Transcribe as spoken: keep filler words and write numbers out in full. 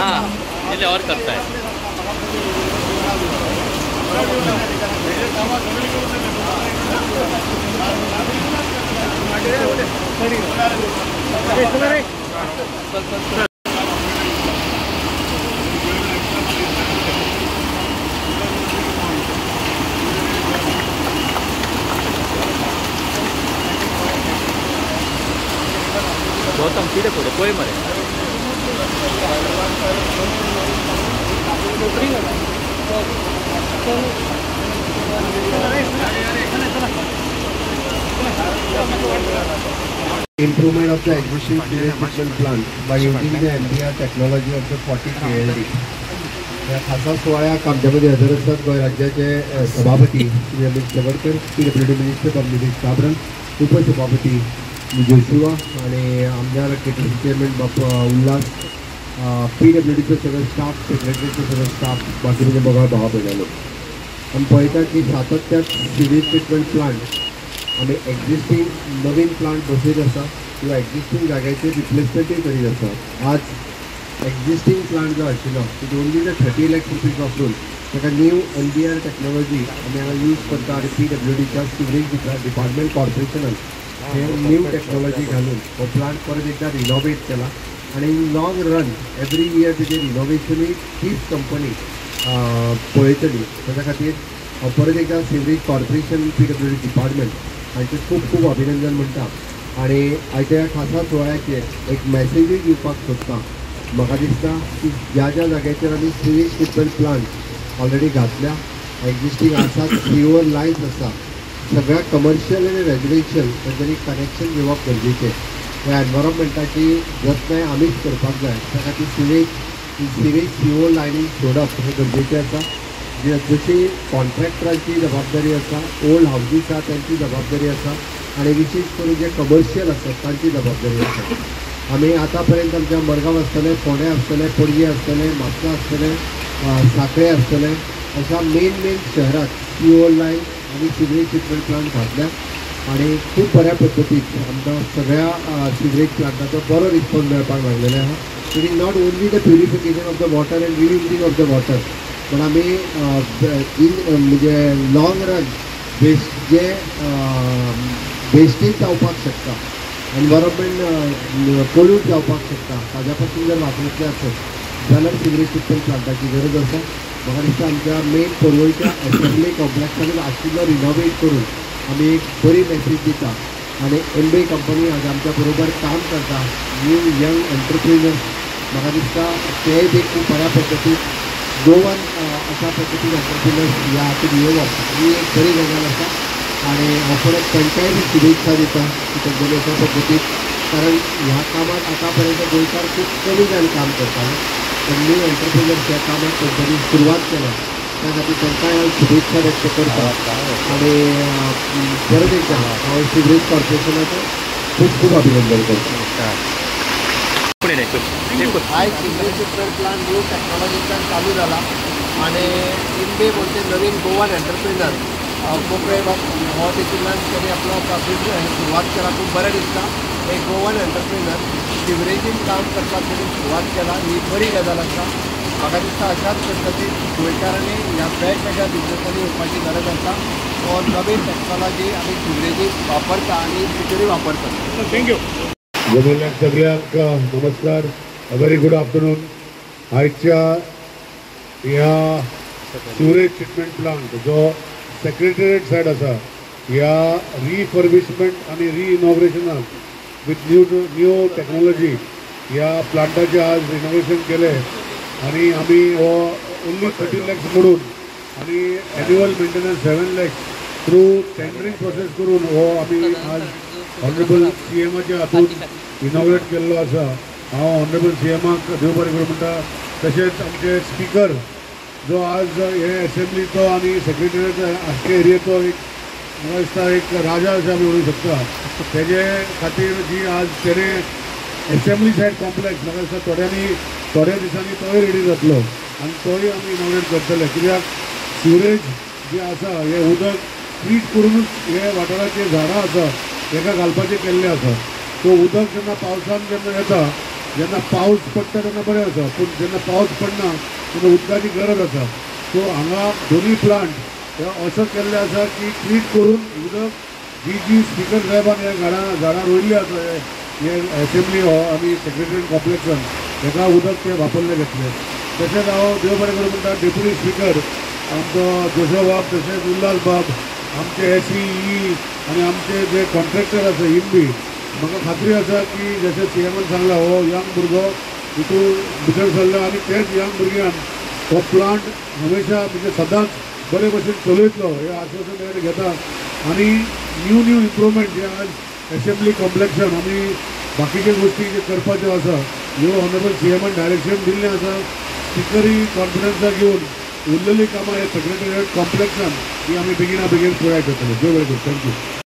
हाँ इसलिए और करता है। गौतम सीधे पुढे पोय मध्ये Improvement of the existing sewage treatment plant by using the M D R technology of the forty K L D. या खासा सोहळ्याक आमच्यामध्ये हजर असतात गोंय राज्याचे सभापती श्री अमित चवडकर, पीडब्ल्यूडी मिनिस्टर डॉ निलेश काब्राल, उपसभापती जोशुआ आणि आमदार केटीसी चेअरमॅन बापू उल्हास, पीडब्ल्यूडीचो सगळो स्टाफ, सेक्रेटरीचो सगळो स्टाफ, बाकीचे बघा भावा भयणालो. आमी पळयता की सातत्यान सिवेज ट्रिटमेंट प्लांट आमी एक्झिस्टींग नवीन प्लांट बसयत आसा किंवा एक्झिस्टींग जाग्याचे रिप्लेसमेंटूय करीत आसा. आज एक्झिस्टींग प्लांट जो आशिल्लो तितून only the thirty lakhs rupees वापरून ताका new N D R technology आमी हांगा यूज करता आनी पी डब्ल्यू डीच्या सिवरेज डिपार्टमेंट कॉर्पोरेशनान हे न्यू टॅक्नोलॉजी घालून हो प्लांट परत एकदा रिनोवेट केला आणि in long run every year तेजे रिनोवेशनूय तीच कंपनी पळयतली. ताच्या खातीर हांव परत एकदा sewerage corporation P W D department हांचे खूब खूब अभिनंदन म्हणटा. आणि आयच्या खासा सुवाळ्याचेर एक मॅसेजूय दिवपाक सोदता. म्हाका दिसता की ज्या ज्या जाग्याचेर आमी सिवेज ट्रिटमेंट प्लांट ऑलरेडी घातल्या, एक्झिस्टींग आसात, सिवर लायन्स आसा, सगळ्या कमर्शियल आनी रेजिडेन्शियल तांच्यांनी कनेक्शन घेवप गरजेचें. ह्या एनवायरमेंटाची जतनाय आमीच करपाक जाय. त्या खातीर सिवेज सिवेज सिवर लायनींग सोडप हें गरजेचें आसा. जशी कॉन्ट्रॅक्टरांची जबाबदारी आसा, ओल्ड हावजीस आसा त्यांची जबाबदारी आसा आणि विशेष करून जे कमर्शियल आसतात तांची जबाबदारी आसा. आमी आतां पर्यंत आमच्या मडगांव आसतलें, फोंडे आसतलें, पणजी आसतलें, म्हापसा आसतलें, सांखळे आसतलें, अशा मेन मेन शहरात सिवर लायन आनी सिवरेज ट्रिटमेंट प्लांट घातल्या आणि खूब बऱ्या पद्दतीन आमकां सगळ्या सिवरेज प्लांटाचो बरो रिस्पॉन्स मेळपाक लागलेले आहा. It is not only the purification of the water and reusing of the water, पण आमी इन म्हणजे लॉंग रन वेस्ट जे वेस्टेज जावपाक शकता, एनवायरमेंट पोल्यूट जावपाक शकता, ताज्या पासून जर वाचयतले आसत जाल्यार सिवरेज ट्रिटमेंट प्लांटाची गरज आसा. म्हाका दिसता आमच्या मेन पर्वळीच्या एसेंब्ली कॉम्प्लेक्सांनी आशिल्लो रिनोवेट करून आमी एक बरी मेसेज दिता. आनी एमबे कंपनी आज आमच्या बरोबर काम करता, न्यू यंग एंटरप्रिनर्स. म्हाका दिसता तेय बी खूब बऱ्या पद्दतीन गोवन अशा पद्धतीन एंटरप्रिनर्स ह्या हातून येवप ही एक बरी गजाल आसा. आणि हांव परत तांकांय बी शुभेच्छा दिता की तेंच्यांनी अशा पद्दतीन, कारण ह्या कामात आतां पर्यंत गोंयकार खूब कमी जाण काम करताले, पण न्यू एंटरप्रिनर्स ह्या कामाक तेंच्यांनी सुरवात केल्या. त्या खातीर तांकांय हांव शुभेच्छा व्यक्त करता. आणि परत एकदा हांव सिवरेज कॉर्पोरेशनाचें खूब खूब अभिनंदन करता. आयज सिवरेज ट्रिटमेंट प्लांट न्यू टॅक्नोलॉजींतल्यान चालू जाला आणि इनबे म्हणजे नवीन गोवन एंटरप्रिनर कोंकळे हो देखील त्यांनी आपलो बिजनेस सुरवात केला. खूब बरें दिसता. एक गोवन एंटरप्रिनर सिवरेजीन काम करपाक त्यांनी सुरवात केला, ही बरी गजाल आसा. म्हाका दिसता अशाच पद्दतीन गोंयकारांनी ह्या वेगवेगळ्या बिजनेसांनी येवपाची गरज आसा. तो नवीन टॅक्नोलॉजी आमी सिवरेजीक वापरता आनी फ्युचरी वापरता. थँक्यू. जमलेल्या सगळ्यांक नमस्कार, व्हेरी गुड आफ्टरनून. आयच्या ह्या सिवरेज ट्रिटमेंट प्लांट जो सेक्रेटरिएट सायड आसा, ह्या रिफर्बिशमेंट आनी रिइनॉग्रेशनाक विथ न्यू न्यू टॅक्नोलॉजी ह्या प्लांटाचे आज रिनोवेशन केले आणि आमी हो ओन्ली थर्टीन लॅक्स मोडून आणि annual maintenance seven lakhs through tendering process करून हो आमी आज ऑनरेबल सी एमाच्या हातून इनॉग्रेट केल्लो आसा. हांव ऑनरेबल सी एमाक देव बरें करूं म्हणटा. तशेंच आमचे स्पिकर जो आज हे एसेंब्लीचो आनी सेक्रेटरिएट आख्खे एरियेचो एक म्हाका दिसता एक राजा अशें आमी म्हणूंक शकता. तेजे खातीर जी आज तेणे एसेंब्ली सायड कॉम्प्लेक्स म्हाका दिसता थोड्यांनी थोड्या दिसांनी तोय रेडी जातलो आनी तोय आमी इनॉग्रेट करतले. कित्याक सिवरेज जे आसा हे उदक ट्रीट करूनच हे वाठाराचे झाडां आसा हेका घालपाचें केल्लें आसा. सो उदक जेन्ना पावसान जेन्ना येता जेन्ना पावस पडटा तेन्ना बरें आसा, पूण जेन्ना पावस पडना तेन्ना उदकाची गरज आसा. सो हांगा दोनूय प्लांट हे असो केल्ले आसा की ट्रीट करून उदक जी जी स्पिकर साहेबान हे झाडां झाडां रोयल्ली आसा हे असेंब्ली हो आनी सेक्रेटरीएट कॉम्प्लेक्सान हेका उदक ते वापरले घेतले. तशेंच हांव देव बरें करूं म्हणटा डेप्युटी स्पिकर आमचो जोसफ बाब, तशेंच उल्हास बाब, आमचे एसी ई आनी आमचे जे कॉन्ट्रॅक्टर आसा इनबी, म्हाका खात्री आसा की जशें सीएमान सांगला हो यंग भुरगो हितून भितर सरलो आनी तेच यंग भुरग्यान हो प्लांट हमेशा म्हणजे सदांच बरे भशेन चलयतलो हें आश्वासन तेणे घेता. आनी न्यू न्यू इम्प्रुवमेंट जे आज असेंब्ली कॉम्प्लेक्सान आमी बाकीचे गोष्टी जे करपाच्यो आसा ह्यो ऑनरेबल सीएमान डायरेक्शन दिल्लें आसा. स्पिकरी कॉन्फिडन्सा घेवन उरलेली कामां हे सेक्रेटरीएट कॉम्प्लेक्सान ही आमी बेगिना बेगीन पुराय करतले. देव बरें करूं. थँक्यू.